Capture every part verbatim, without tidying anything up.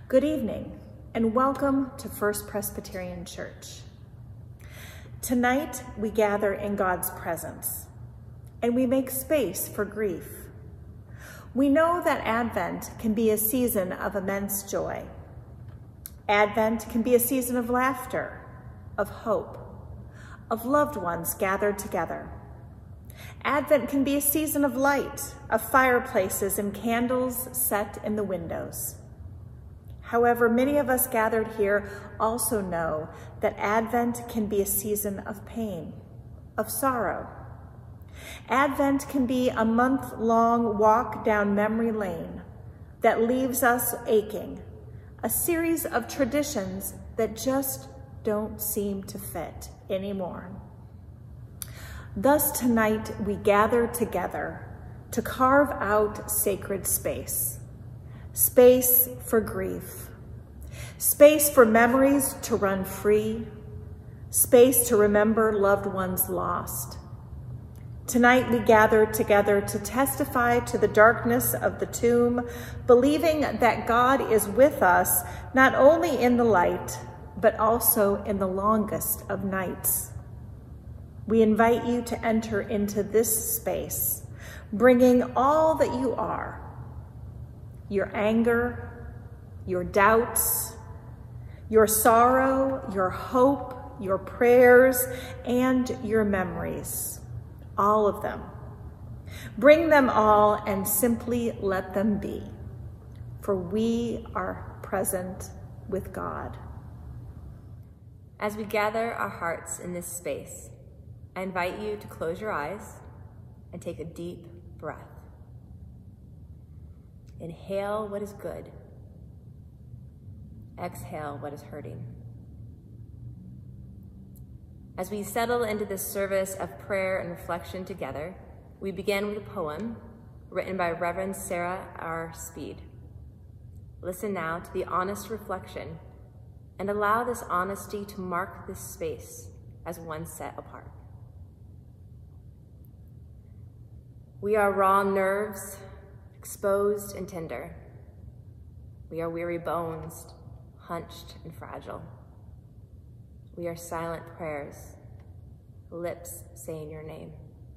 Good evening, and welcome to First Presbyterian Church. Tonight, we gather in God's presence, and we make space for grief. We know that Advent can be a season of immense joy. Advent can be a season of laughter, of hope, of loved ones gathered together. Advent can be a season of light, of fireplaces and candles set in the windows. However, many of us gathered here also know that Advent can be a season of pain, of sorrow. Advent can be a month-long walk down memory lane that leaves us aching, a series of traditions that just don't seem to fit anymore. Thus tonight we gather together to carve out sacred space. Space for grief, space for memories to run free, space to remember loved ones lost. Tonight we gather together to testify to the darkness of the tomb, believing that God is with us not only in the light, but also in the longest of nights. We invite you to enter into this space, bringing all that you are, your anger, your doubts, your sorrow, your hope, your prayers, and your memories, all of them. Bring them all and simply let them be, for we are present with God. As we gather our hearts in this space, I invite you to close your eyes and take a deep breath. Inhale what is good. Exhale what is hurting. As we settle into this service of prayer and reflection together, we begin with a poem written by Reverend Sarah R. Speed. Listen now to the honest reflection and allow this honesty to mark this space as one set apart. We are raw nerves, exposed and tender. We are weary bones, hunched and fragile. We are silent prayers, lips saying your name.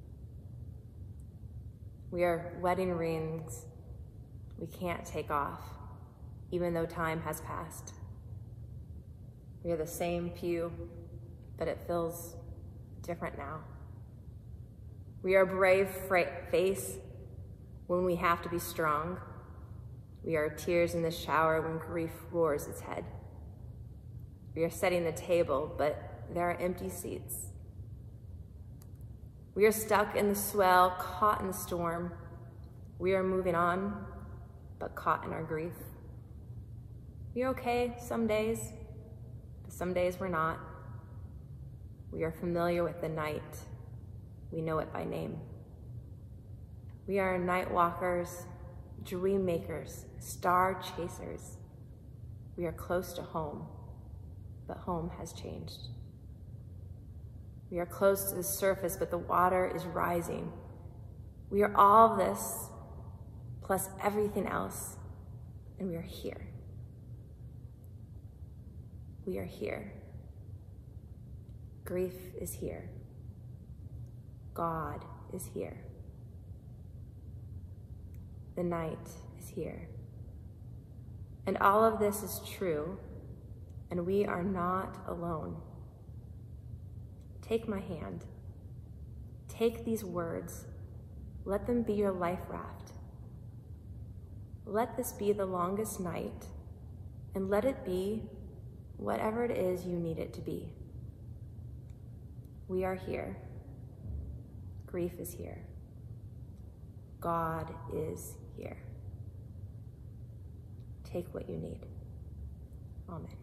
We are wedding rings we can't take off, even though time has passed. We are the same pew, but it feels different now. We are brave face when we have to be strong. We are tears in the shower when grief roars its head. We are setting the table, but there are empty seats. We are stuck in the swell, caught in the storm. We are moving on, but caught in our grief. We are okay some days, but some days we're not. We are familiar with the night. We know it by name. We are night walkers, dream makers, star chasers. We are close to home, but home has changed. We are close to the surface, but the water is rising. We are all this, plus everything else, and we are here. We are here. Grief is here. God is here. The night is here. And all of this is true, and we are not alone. Take my hand. Take these words. Let them be your life raft. Let this be the longest night, and let it be whatever it is you need it to be. We are here. Grief is here. God is here. Take what you need. Amen.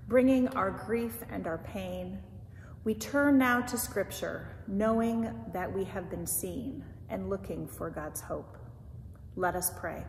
bringing our grief and our pain, we turn now to Scripture, knowing that we have been seen and looking for God's hope. Let us pray.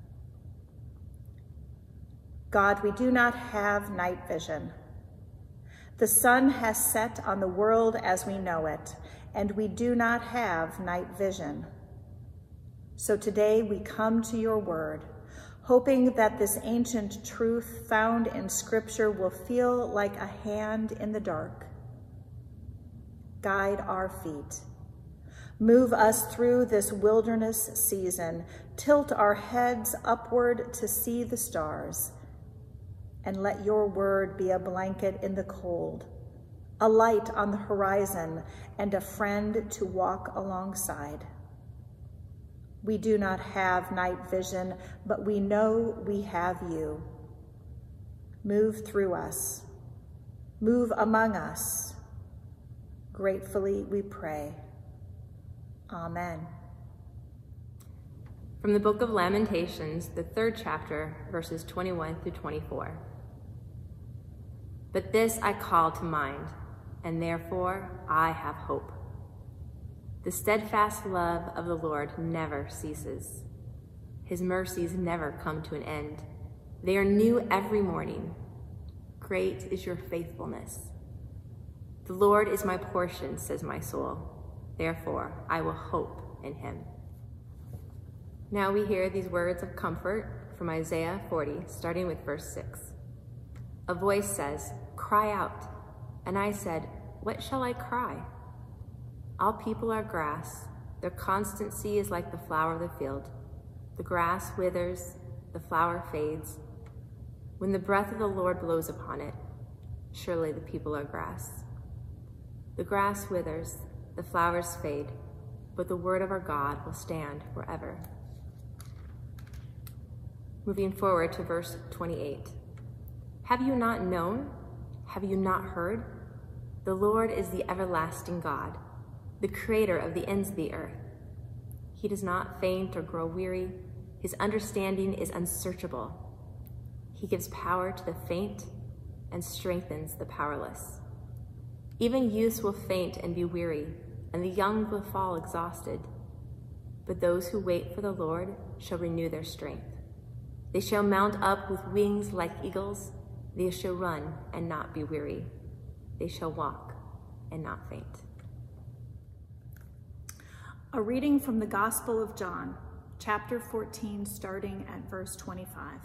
God, we do not have night vision. The sun has set on the world as we know it, and we do not have night vision. So today we come to your word, hoping that this ancient truth found in Scripture will feel like a hand in the dark. Guide our feet. Move us through this wilderness season. Tilt our heads upward to see the stars. And let your word be a blanket in the cold, a light on the horizon, and a friend to walk alongside. We do not have night vision, but we know we have you. Move through us. Move among us. Gratefully we pray. Amen. From the book of Lamentations, the third chapter, verses twenty-one through twenty-four. But this I call to mind, and therefore I have hope. The steadfast love of the Lord never ceases. His mercies never come to an end. They are new every morning. Great is your faithfulness. The Lord is my portion, says my soul. Therefore, I will hope in him. Now we hear these words of comfort from Isaiah forty, starting with verse six. A voice says, "Cry out." And I said, "What shall I cry?" All people are grass. Their constancy is like the flower of the field. The grass withers, the flower fades. When the breath of the Lord blows upon it, surely the people are grass. The grass withers, the flowers fade, but the word of our God will stand forever. Moving forward to verse twenty-eight. Have you not known? Have you not heard? The Lord is the everlasting God, the creator of the ends of the earth. He does not faint or grow weary. His understanding is unsearchable. He gives power to the faint and strengthens the powerless. Even youths will faint and be weary, and the young will fall exhausted. But those who wait for the Lord shall renew their strength. They shall mount up with wings like eagles. They shall run and not be weary. They shall walk and not faint. A reading from the Gospel of John, chapter fourteen, starting at verse twenty-five.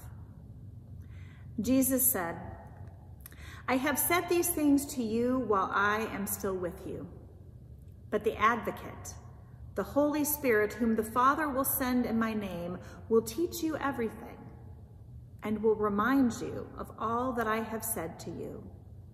Jesus said, I have said these things to you while I am still with you. But the Advocate, the Holy Spirit, whom the Father will send in my name, will teach you everything and will remind you of all that I have said to you.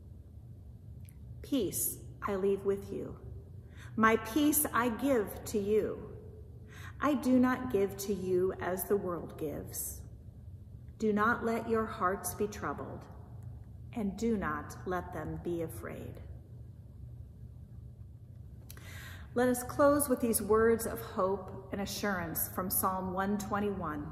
Peace I leave with you. My peace I give to you. I do not give to you as the world gives. Do not let your hearts be troubled, and do not let them be afraid. Let us close with these words of hope and assurance from Psalm one twenty-one.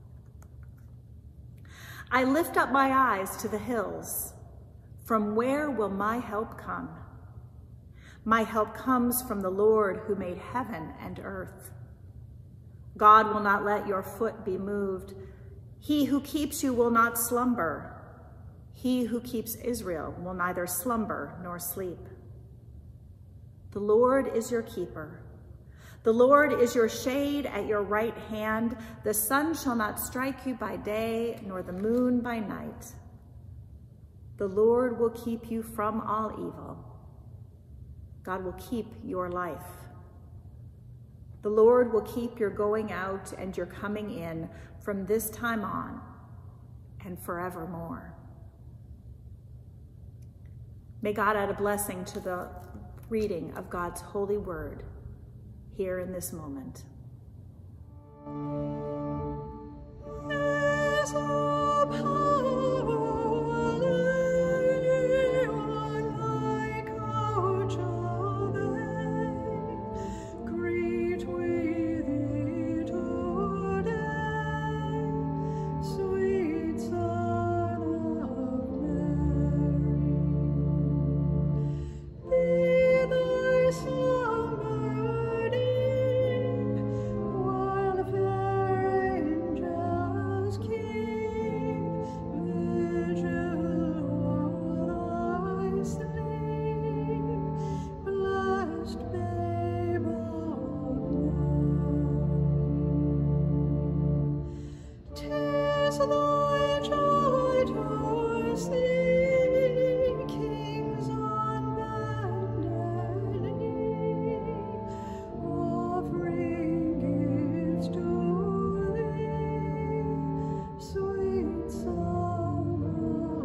I lift up my eyes to the hills. From where will my help come? My help comes from the Lord who made heaven and earth. God will not let your foot be moved. He who keeps you will not slumber. He who keeps Israel will neither slumber nor sleep. The Lord is your keeper. The Lord is your shade at your right hand. The sun shall not strike you by day, nor the moon by night. The Lord will keep you from all evil. God will keep your life. The Lord will keep your going out and your coming in from this time on and forevermore. May God add a blessing to the reading of God's holy word here in this moment. 'Tis thy joy to see kings on bended knee, offering gifts to thee, sweet Son of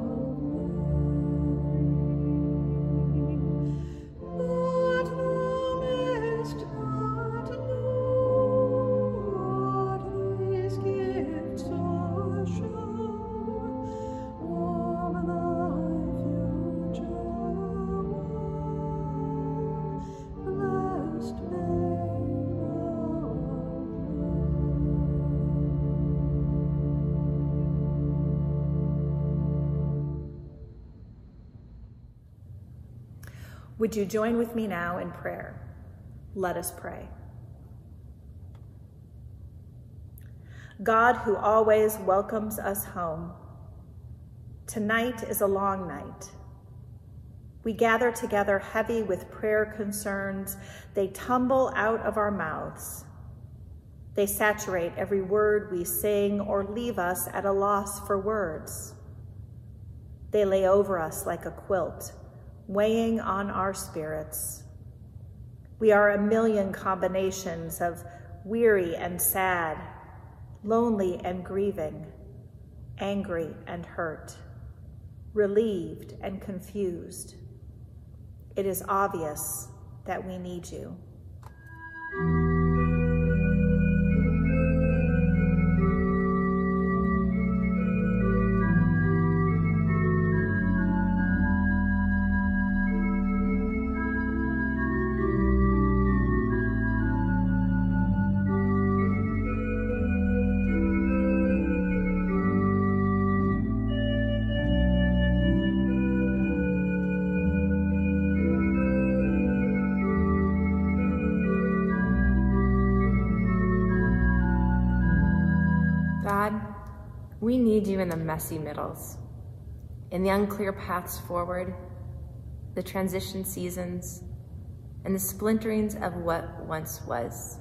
Mary. But thou mayst not know what these gifts are shown of thy future woe, blessed babe of Would you join with me now in prayer? Let us pray. God, who always welcomes us home, tonight is a long night. We gather together heavy with prayer concerns. They tumble out of our mouths. They saturate every word we sing or leave us at a loss for words. They lay over us like a quilt, weighing on our spirits. We are a million combinations of weary and sad, lonely and grieving, angry and hurt, relieved and confused. It is obvious that we need you. God, we need you in the messy middles, in the unclear paths forward, the transition seasons, and the splinterings of what once was.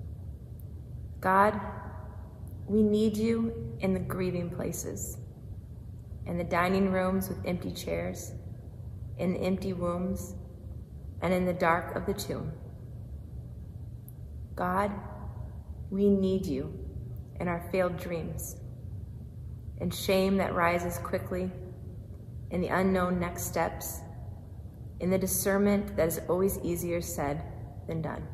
God, we need you in the grieving places, in the dining rooms with empty chairs, in the empty wombs, and in the dark of the tomb. God, we need you in our failed dreams, in shame that rises quickly, in the unknown next steps, in the discernment that is always easier said than done.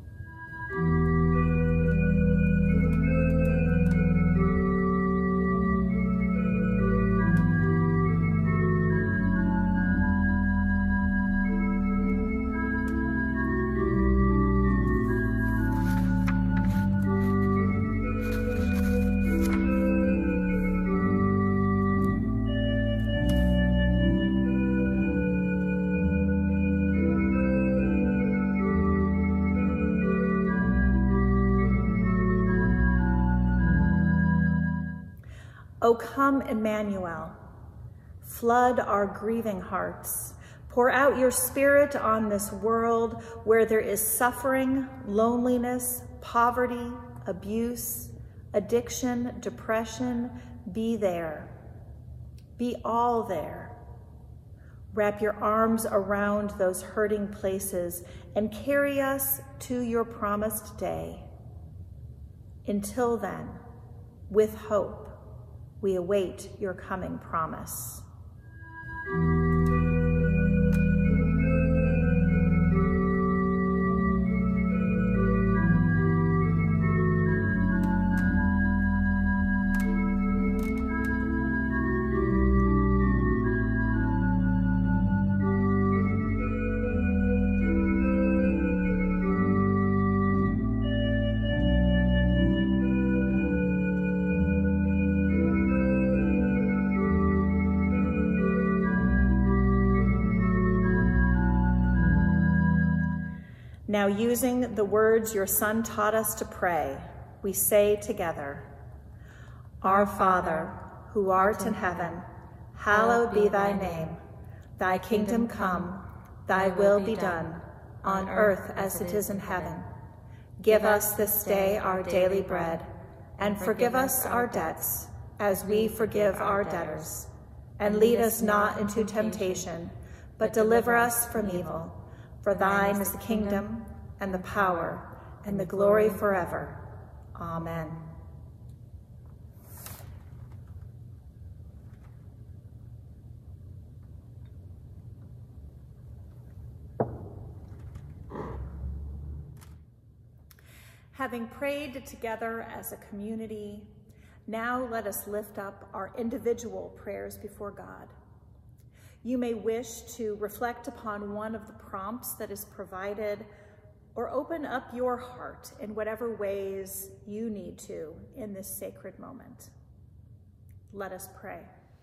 O come, Emmanuel, flood our grieving hearts. Pour out your Spirit on this world where there is suffering, loneliness, poverty, abuse, addiction, depression. Be there. Be all there. Wrap your arms around those hurting places and carry us to your promised day. Until then, with hope, we await your coming promise. Now, using the words your Son taught us to pray, we say together, Our Father, who art in heaven, hallowed be thy name. Thy kingdom come, thy will be done, on earth as it is in heaven. Give us this day our daily bread, and forgive us our debts, as we forgive our debtors. And lead us not into temptation, but deliver us from evil. For thine is the kingdom, and the power, and the glory forever. Amen. Having prayed together as a community, now let us lift up our individual prayers before God. You may wish to reflect upon one of the prompts that is provided, or open up your heart in whatever ways you need to in this sacred moment. Let us pray.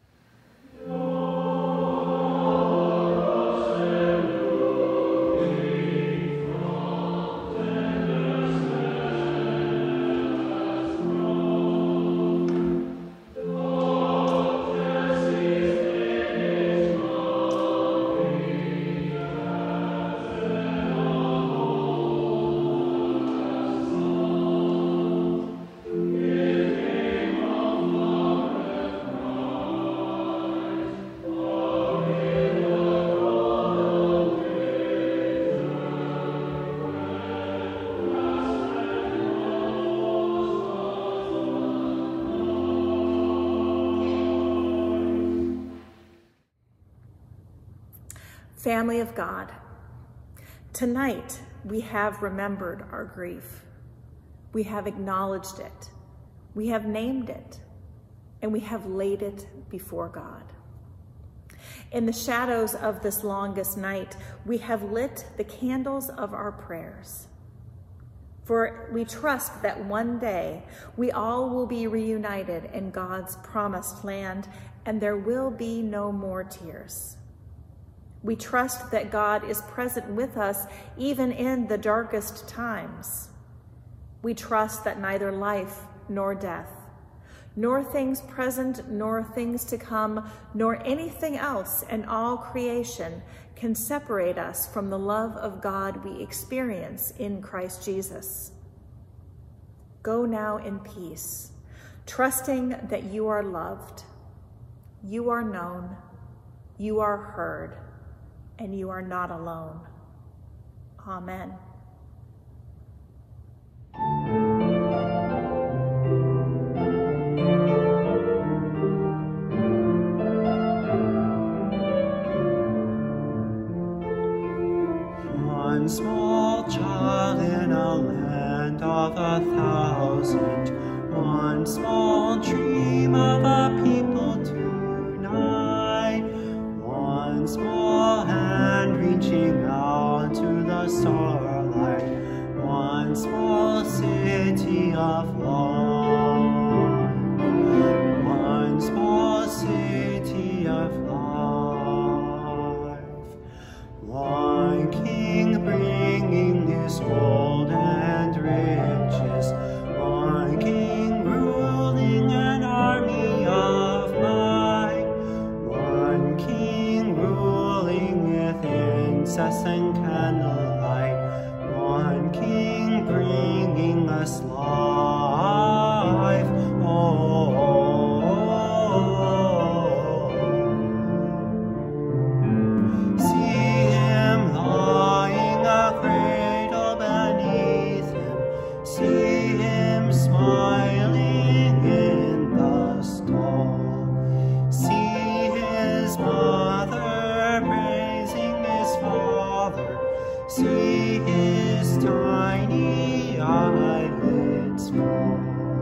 Family of God, tonight we have remembered our grief. We have acknowledged it. We have named it, and we have laid it before God. In the shadows of this longest night, we have lit the candles of our prayers. For we trust that one day we all will be reunited in God's promised land, and there will be no more tears. We trust that God is present with us even in the darkest times. We trust that neither life nor death, nor things present nor things to come, nor anything else in all creation can separate us from the love of God we experience in Christ Jesus. Go now in peace, trusting that you are loved, you are known, you are heard, and you are not alone. Amen. One small child in a land of a thousand, one small dream of a people tonight, one small hand reaching out to the starlight, one small city of love, one small city of life, one king bringing his gold and riches, one king ruling an army of might, one king ruling with incense and candlelight, one king bringing us life. Oh, see him lying a cradle beneath him, see him smiling in the stall, see his mother praising his father, see his tiny eyelids fall.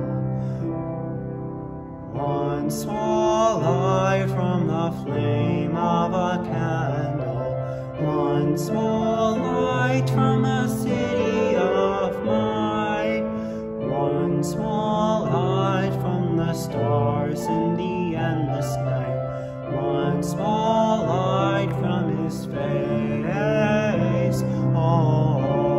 One small light from the flame of a candle, one small light from a city of might, one small light from the stars in the endless night, one small light from his face. Oh,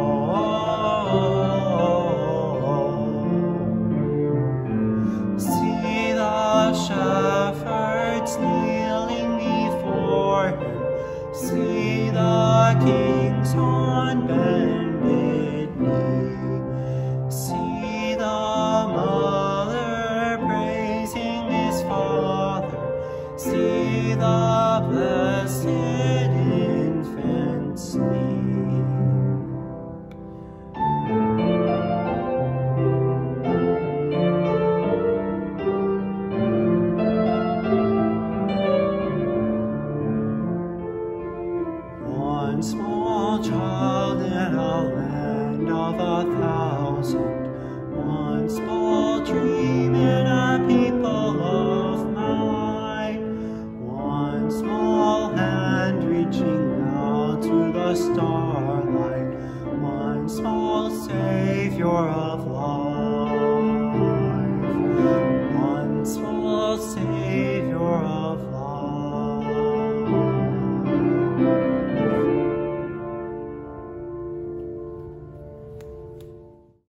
see the shepherds kneeling before him, see the kings on bended knee, see the mother the blessed infant sleep. One small child in a land of a thousand, one small tree